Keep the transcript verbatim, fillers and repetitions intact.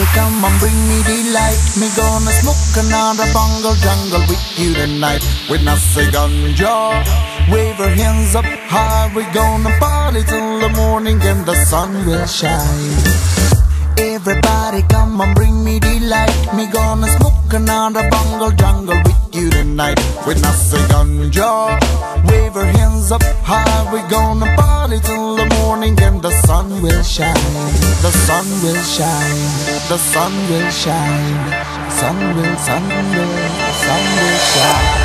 Everybody come and bring me delight. Me gonna smoke another bungle jungle with you tonight. When I say ganja, wave our hands up high. We gonna party till the morning and the sun will shine. Everybody come and bring me delight. Me gonna smoke another bungle jungle with you tonight. When I say ganja, wave our hands up high. We gonna party till the morning and the sun will shine. The sun will shine. The sun will shine. Sun will, sun will, sun will shine.